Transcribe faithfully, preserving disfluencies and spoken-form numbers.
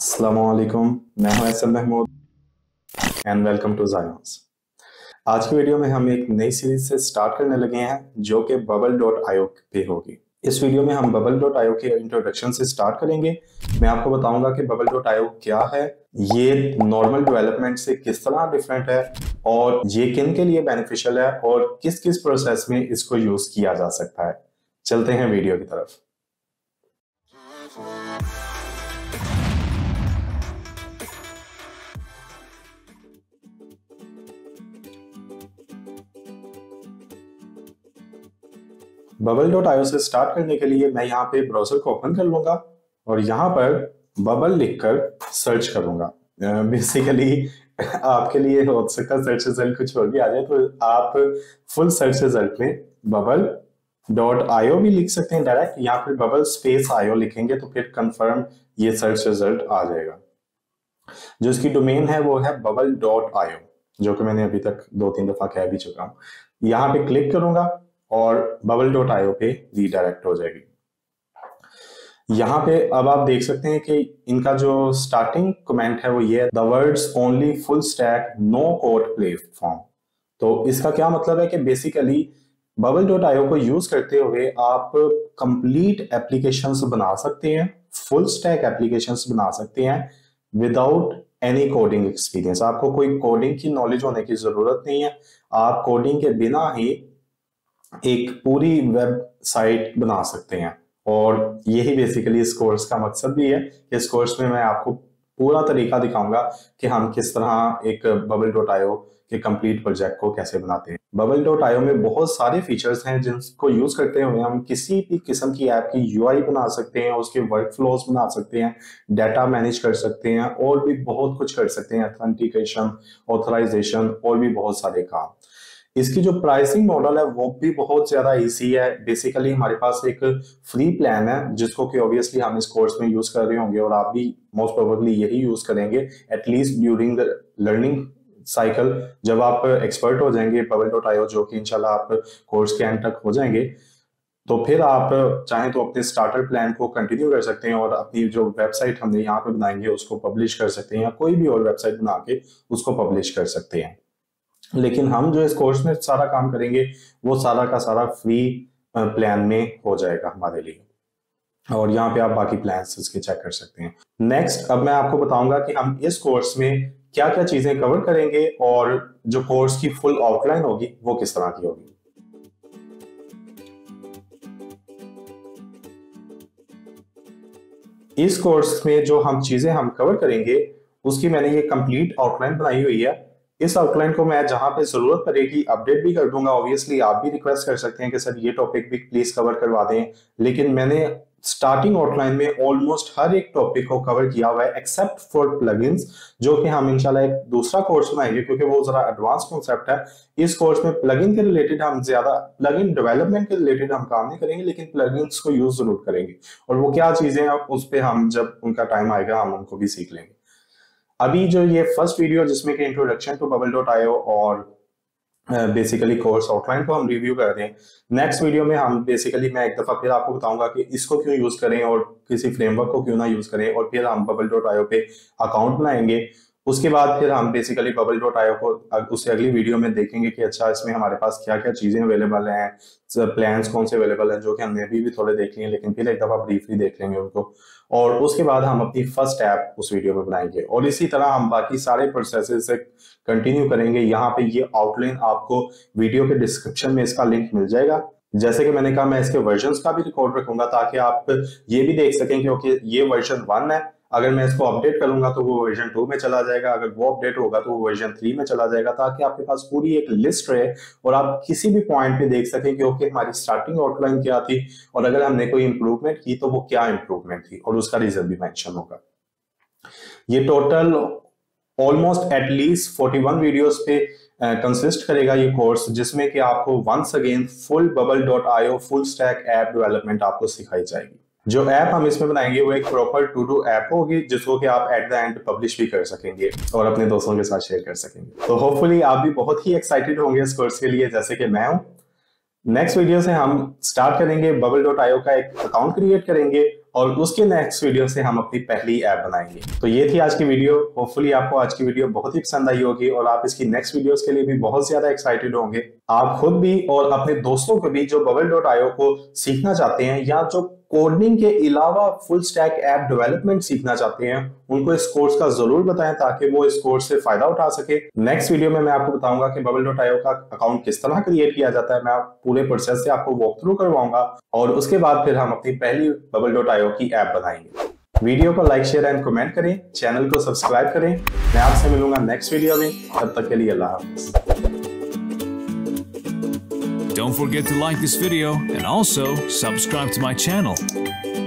अस्सलामुअलैकुम, मैं हूं Ehsan Mahmood and welcome to Zions. आज की वीडियो में हम एक नई सीरीज से स्टार्ट करने लगे हैं जो कि बबल डॉट आईओ पे होगी। इस वीडियो में हम बबल डॉट आईओ के इंट्रोडक्शन से स्टार्ट करेंगे। मैं आपको बताऊंगा कि बबल डॉट आईओ क्या है, ये नॉर्मल डेवलपमेंट से किस तरह डिफरेंट है और ये किन के लिए बेनिफिशियल है और किस किस प्रोसेस में इसको यूज किया जा सकता है। चलते हैं वीडियो की तरफ। बबल डॉट आईओ से स्टार्ट करने के लिए मैं यहाँ पे ब्राउजर को ओपन कर लूंगा और यहाँ पर बबल लिखकर सर्च करूंगा। बेसिकली आपके लिए हो सकता है सर्च रिजल्ट कुछ और भी आ जाए, तो आप फुल सर्च रिजल्ट में बबल डॉट आईओ भी लिख सकते हैं डायरेक्ट, या फिर बबल स्पेस आईओ लिखेंगे तो फिर कंफर्म ये सर्च रिजल्ट आ जाएगा। जो इसकी डोमेन है वो है बबल डॉट आईओ, जो कि मैंने अभी तक दो तीन दफा कह भी चुका हूं। यहाँ पे क्लिक करूंगा और बबल डॉट आईओ पे रीडायरेक्ट हो जाएगी। यहाँ पे अब आप देख सकते हैं कि इनका जो स्टार्टिंग कमेंट है वो ये है, the world's only full stack no code platform. तो इसका क्या मतलब है कि बेसिकली बबल डॉट आईओ को यूज करते हुए आप कंप्लीट एप्लीकेशंस बना सकते हैं, फुल स्टैक एप्लीकेशंस बना सकते हैं विदाउट एनी कोडिंग एक्सपीरियंस। आपको कोई कोडिंग की नॉलेज होने की जरूरत नहीं है, आप कोडिंग के बिना ही एक पूरी वेबसाइट बना सकते हैं। और यही बेसिकली इस कोर्स का मकसद भी है कि इस कोर्स में मैं आपको पूरा तरीका दिखाऊंगा कि हम किस तरह एक बबल डॉट आईओ के कंप्लीट प्रोजेक्ट को कैसे बनाते हैं। बबल डॉट आईओ में बहुत सारे फीचर्स हैं जिनको यूज करते हुए हम किसी भी किस्म की ऐप की यूआई बना सकते हैं, उसके वर्क फ्लोज बना सकते हैं, डाटा मैनेज कर सकते हैं और भी बहुत कुछ कर सकते हैं, ऑथेंटिकेशन, ऑथराइजेशन और भी बहुत सारे काम। इसकी जो प्राइसिंग मॉडल है वो भी बहुत ज्यादा इजी है। बेसिकली हमारे पास एक फ्री प्लान है जिसको कि ऑब्वियसली हम इस कोर्स में यूज कर रहे होंगे और आप भी मोस्ट प्रोबेबली यही यूज करेंगे at least during the learning cycle. जब आप एक्सपर्ट हो जाएंगे बबल डॉट आईओ, जो कि इंशाल्लाह आप कोर्स के एंड तक हो जाएंगे, तो फिर आप चाहें तो अपने स्टार्टर प्लान को कंटिन्यू कर सकते हैं और अपनी जो वेबसाइट हमने यहाँ पे बनाएंगे उसको पब्लिश कर सकते हैं, या कोई भी और वेबसाइट बना के उसको पब्लिश कर सकते हैं। लेकिन हम जो इस कोर्स में सारा काम करेंगे वो सारा का सारा फ्री प्लान में हो जाएगा हमारे लिए, और यहाँ पे आप बाकी प्लान्स इसके चेक कर सकते हैं। नेक्स्ट अब मैं आपको बताऊंगा कि हम इस कोर्स में क्या क्या चीजें कवर करेंगे और जो कोर्स की फुल आउटलाइन होगी वो किस तरह की होगी। इस कोर्स में जो हम चीजें हम कवर करेंगे उसकी मैंने ये कंप्लीट आउटलाइन बनाई हुई है। इस आउटलाइन को मैं जहां पे जरूरत पड़ेगी अपडेट भी कर दूंगा। ऑब्वियसली आप भी रिक्वेस्ट कर सकते हैं कि सर ये टॉपिक भी प्लीज कवर करवा दें, लेकिन मैंने स्टार्टिंग आउटलाइन में ऑलमोस्ट हर एक टॉपिक को कवर किया हुआ है एक्सेप्ट फॉर प्लगइन्स, जो कि हम इंशाल्लाह एक दूसरा कोर्स बनाएंगे क्योंकि वो जरा एडवांस कॉन्सेप्ट है। इस कोर्स में प्लगइन के रिलेटेड हम ज्यादा प्लगइन डेवलपमेंट के रिलेटेड हम काम नहीं करेंगे, लेकिन प्लगइन्स को यूज जरूर करेंगे और वो क्या चीजें हैं उस पर हम जब उनका टाइम आएगा हम उनको भी सीख लेंगे। अभी जो ये फर्स्ट वीडियो जिसमें कि introduction to bubble dot IO और बेसिकली कोर्स आउटलाइन को हम रिव्यू कर दें, नेक्स्ट वीडियो में हम बेसिकली मैं एक दफा फिर आपको बताऊंगा कि इसको क्यों यूज करें और किसी फ्रेमवर्क को क्यों ना यूज करें, और फिर हम बबल डॉट आईओ पे अकाउंट बनाएंगे। उसके बाद फिर हम बेसिकली बबल डॉट आईओ को उससे अगली वीडियो में देखेंगे कि अच्छा इसमें हमारे पास क्या क्या चीजें अवेलेबल हैं, प्लान्स कौन से अवेलेबल हैं, जो कि हमने अभी भी थोड़े देख लिए, लेकिन फिर एक दफा ब्रीफली देख लेंगे उनको, और उसके बाद हम अपनी फर्स्ट ऐप उस वीडियो में बनाएंगे और इसी तरह हम बाकी सारे प्रोसेसेस से कंटिन्यू करेंगे। यहाँ पे ये आउटलाइन आपको वीडियो के डिस्क्रिप्शन में इसका लिंक मिल जाएगा। जैसे कि मैंने कहा मैं इसके वर्जन्स का भी रिकॉर्ड रखूंगा ताकि आप ये भी देख सकें क्योंकि ये वर्जन वन है, अगर मैं इसको अपडेट करूंगा तो वो वर्जन टू में चला जाएगा, अगर वो अपडेट होगा तो वो वर्जन थ्री में चला जाएगा, ताकि आपके पास पूरी एक लिस्ट रहे और आप किसी भी पॉइंट पे देख सकें कि ओके हमारी स्टार्टिंग आउटलाइन क्या थी और अगर हमने कोई इंप्रूवमेंट की तो वो क्या इंप्रूवमेंट थी और उसका रीजन भी मेंशन होगा। ये total almost at least forty one videos पे कंसिस्ट uh, करेगा ये कोर्स, जिसमें कि आपको once again full bubble dot IO full stack app development आपको सिखाई जाएगी। जो ऐप हम इसमें बनाएंगे वो एक प्रॉपर टू डू ऐप होगी जिसको कि आप एट द एंड पब्लिश भी कर सकेंगे और अपने दोस्तों के साथ शेयर कर सकेंगे। तो होपफुली आप भी बहुत ही एक्साइटेड होंगे इस कोर्स के लिए जैसे कि मैं हूं। नेक्स्ट वीडियो से हम स्टार्ट करेंगे बबल डॉट आईओ का एक अकाउंट क्रिएट करेंगे और उसके नेक्स्ट वीडियो से हम अपनी पहली ऐप बनाएंगे। तो ये थी आज की वीडियो। होपफुली आपको आज की वीडियो बहुत ही पसंद आई होगी और आप इसकी नेक्स्ट वीडियोस के लिए भी बहुत ज्यादा एक्साइटेड होंगे। आप खुद भी और अपने दोस्तों को भी जो बबल डॉट आईओ को सीखना चाहते हैं या जो कोडिंग के अलावा फुल स्टैक ऐप डेवलपमेंट सीखना चाहते हैं, उनको इस कोर्स का जरूर बताएं ताकि वो इस कोर्स से फायदा उठा सके। नेक्स्ट वीडियो में मैं आपको बताऊंगा कि बबल डॉट आईओ का अकाउंट किस तरह क्रिएट किया जाता है। मैं पूरे प्रोसेस से आपको वॉक थ्रू करवाऊंगा और उसके बाद फिर हम अपनी पहली बबल डॉट आईओ की ऐप बनाएंगे। वीडियो को लाइक शेयर एंड कमेंट करें, चैनल को सब्सक्राइब करें। मैं आपसे मिलूंगा नेक्स्ट वीडियो में, तब तक के लिए अल्लाह हाफिज़। Don't forget to like this video and also subscribe to my channel.